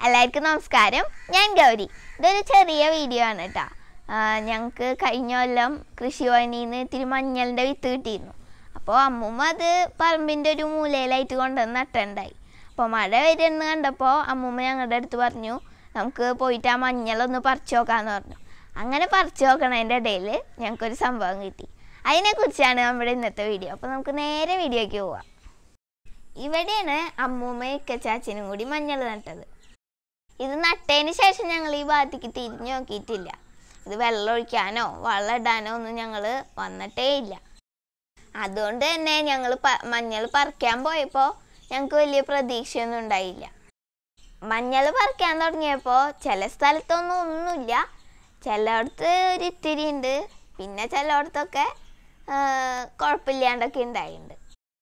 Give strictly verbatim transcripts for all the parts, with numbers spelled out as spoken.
എല്ലാവർക്കും നമസ്കാരം. ഞാൻ ഗൗരി. ഇതൊരു ചെറിയ വീഡിയോ ആണ് കേട്ടോ. ഞങ്ങൾക്ക് കഴിഞ്ഞ കൊല്ലം കൃഷിഭവനിൽ നിന്ന് ഇത്തിരി മഞ്ഞളിൻ്റെ വിത്ത് കിട്ടിയിരുന്നു. അപ്പോൾ അമ്മൂമ്മ അത് പറമ്പിൻ്റെ ഒരു മൂലയിലായിട്ട് കൊണ്ടുവന്ന് നട്ടുണ്ടായി. അപ്പോൾ മഴ വരുമെന്ന് കണ്ടപ്പോൾ അമ്മൂമ്മ ഞങ്ങളുടെ അടുത്ത് പറഞ്ഞു, നമുക്ക് പോയിട്ട് ആ മഞ്ഞളൊന്ന് പറിച്ചു നോക്കാമെന്ന് പറഞ്ഞു. അങ്ങനെ പറിച്ചു നോക്കണതിൻ്റെ ഇടയിൽ ഞങ്ങൾക്കൊരു സംഭവം കിട്ടി. അതിനെക്കുറിച്ചാണ് നമ്മുടെ ഇന്നത്തെ വീഡിയോ. അപ്പോൾ നമുക്ക് നേരെ വീഡിയോയ്ക്ക് പോവാം. ഇവിടെയാണ് അമ്മൂമ്മയും ഇക്കച്ചാച്ചനും കൂടി മഞ്ഞൾ നട്ടത്. ഇത് നട്ടതിന് ശേഷം ഞങ്ങൾ ഈ ഭാഗത്തേക്ക് തിരിഞ്ഞു നോക്കിയിട്ടില്ല. ഇത് വെള്ളം ഒഴിക്കാനോ വളം ഇടാനോ ഒന്നും ഞങ്ങൾ വന്നിട്ടേ ഇല്ല. അതുകൊണ്ട് തന്നെ ഞങ്ങൾ പ മഞ്ഞൾ പറിക്കാൻ പോയപ്പോൾ ഞങ്ങൾക്ക് വലിയ പ്രതീക്ഷയൊന്നും ഉണ്ടായില്ല. മഞ്ഞൾ പറിക്കാൻ തുടങ്ങിയപ്പോൾ ചില സ്ഥലത്തൊന്നും ഒന്നുമില്ല, ചിലയിടത്ത് ഒരു ഇത്തിരി ഉണ്ട്, പിന്നെ ചിലയിടത്തൊക്കെ കുഴപ്പമില്ലാണ്ടൊക്കെ ഉണ്ടായിട്ടുണ്ട്.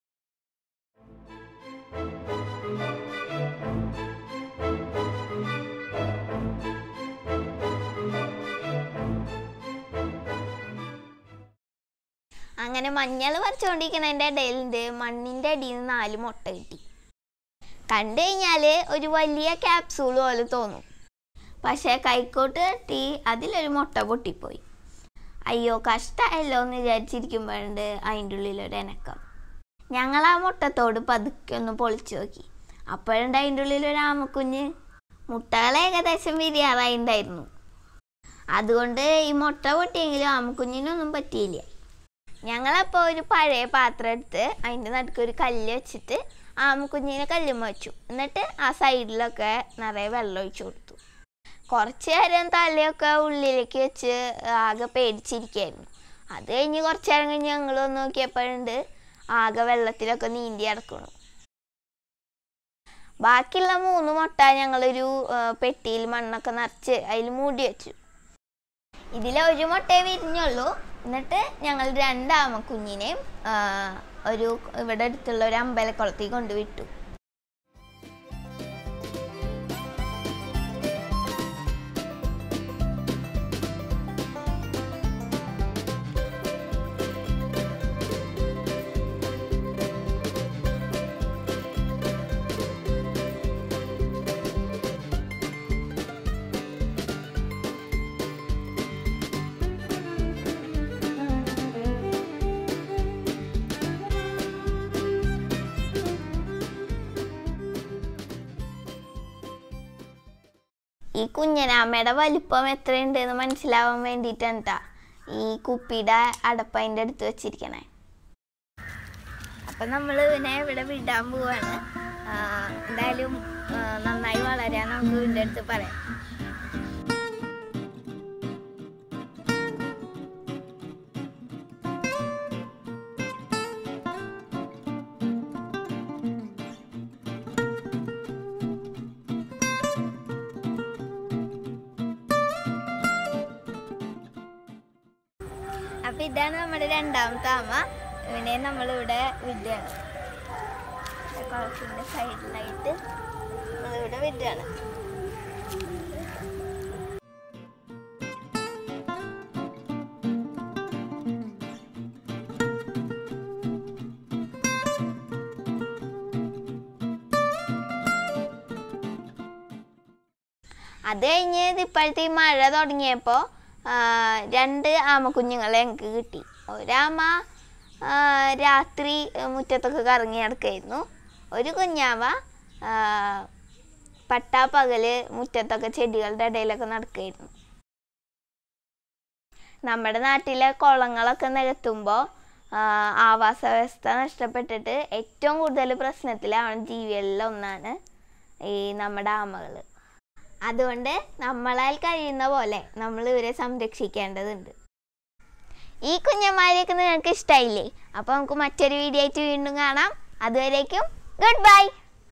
അങ്ങനെ മഞ്ഞൾ പറിച്ചുകൊണ്ടിരിക്കുന്നതിൻ്റെ ഇടയിലുണ്ട് മണ്ണിൻ്റെ അടിയിൽ നിന്ന് നാല് മുട്ട കിട്ടി. കണ്ടു കഴിഞ്ഞാൽ ഒരു വലിയ ക്യാപ്സൂൾ പോലെ തോന്നും. പക്ഷേ കൈക്കോട്ട് തട്ടി അതിലൊരു മുട്ട പൊട്ടിപ്പോയി. അയ്യോ കഷ്ടമായല്ലോ എന്ന് വിചാരിച്ചിരിക്കുമ്പോഴുണ്ട് അതിൻ്റെ ഉള്ളിലൊരു ഇനക്കം. ഞങ്ങൾ ആ മുട്ടത്തോട് പതുക്കെ ഒന്ന് പൊളിച്ചു നോക്കി. അപ്പോഴുണ്ട് അതിൻ്റെ ഉള്ളിലൊരു ആമക്കുഞ്ഞ്. മുട്ടകൾ ഏകദേശം വിരിയാറായിട്ടുണ്ടായിരുന്നു. അതുകൊണ്ട് ഈ മുട്ട പൊട്ടിയെങ്കിലും ആമക്കുഞ്ഞിനൊന്നും പറ്റിയില്ല. ഞങ്ങളപ്പോൾ ഒരു പഴയ പാത്രം എടുത്ത് അതിൻ്റെ നടുക്ക് ഒരു കല്ല് വെച്ചിട്ട് ആമക്കുഞ്ഞിനെ കല്ലുമ്മ വെച്ചു. എന്നിട്ട് ആ സൈഡിലൊക്കെ നിറയെ വെള്ളം ഒഴിച്ചു കൊടുത്തു. കുറച്ച് നേരം തലയൊക്കെ ഉള്ളിലേക്ക് വെച്ച് ആകെ പേടിച്ചിരിക്കുകയായിരുന്നു. അത് കഴിഞ്ഞ് കുറച്ച് നേരം കഴിഞ്ഞ് ഞങ്ങൾ വന്ന് നോക്കിയപ്പോഴുണ്ട് ആകെ വെള്ളത്തിലൊക്കെ നീന്തി കിടക്കണം. ബാക്കിയുള്ള മൂന്ന് മുട്ട ഞങ്ങളൊരു പെട്ടിയിൽ മണ്ണൊക്കെ നിറച്ച് അതിൽ മൂടി വെച്ചു. ഇതിലെ ഒരു മുട്ടയെ വിരിഞ്ഞുള്ളൂ. എന്നിട്ട് ഞങ്ങൾ രണ്ടാമക്കുഞ്ഞിനെയും ഒരു ഇവിടെ അടുത്തുള്ള ഒരു അമ്പലക്കുളത്തിൽ കൊണ്ടുവിട്ടു. ഈ കുഞ്ഞനാമ്മയുടെ വലിപ്പം എത്രയുണ്ട് എന്ന് മനസ്സിലാവാൻ വേണ്ടിയിട്ടാണ് കേട്ടോ ഈ കുപ്പിയുടെ അടപ്പ് അതിൻ്റെ അടുത്ത് വെച്ചിരിക്കണേ. അപ്പം നമ്മൾ ഇവനെ ഇവിടെ വിടാൻ പോവാണ്. എന്തായാലും നന്നായി വളരാൻ നമുക്ക് ഇതിൻ്റെ അടുത്ത് പറയാം. അപ്പം ഇതാണ് നമ്മുടെ രണ്ടാമത്തെ ആമ. ഇവനെ നമ്മളിവിടെ വിടുകയാണ്. കുളത്തിൻ്റെ സൈഡിലായിട്ട് നമ്മളിവിടെ വിടുകയാണ്. അത് കഴിഞ്ഞ് ഇപ്പോഴത്തെ ഈ മഴ തുടങ്ങിയപ്പോൾ രണ്ട് ആമക്കുഞ്ഞുങ്ങളെ ഞങ്ങൾക്ക് കിട്ടി. ഒരാമ രാത്രി മുറ്റത്തൊക്കെ കറങ്ങി നടക്കായിരുന്നു. ഒരു കുഞ്ഞാമ പട്ടാപ്പകല് മുറ്റത്തൊക്കെ ചെടികളുടെ ഇടയിലൊക്കെ നടക്കായിരുന്നു. നമ്മുടെ നാട്ടിലെ കുളങ്ങളൊക്കെ നികത്തുമ്പോൾ ആവാസ വ്യവസ്ഥ നഷ്ടപ്പെട്ടിട്ട് ഏറ്റവും കൂടുതൽ പ്രശ്നത്തിലാവുന്ന ജീവികളിൽ ഒന്നാണ് ഈ നമ്മുടെ ആമകൾ. അതുകൊണ്ട് നമ്മളാൽ കഴിയുന്ന പോലെ നമ്മൾ ഇവരെ സംരക്ഷിക്കേണ്ടതുണ്ട്. ഈ കുഞ്ഞന്മാരെയൊക്കെ നിങ്ങൾക്ക് ഇഷ്ടമായില്ലേ? അപ്പോൾ നമുക്ക് മറ്റൊരു വീഡിയോ ആയിട്ട് വീണ്ടും കാണാം. അതുവരേക്കും ഗുഡ് ബൈ.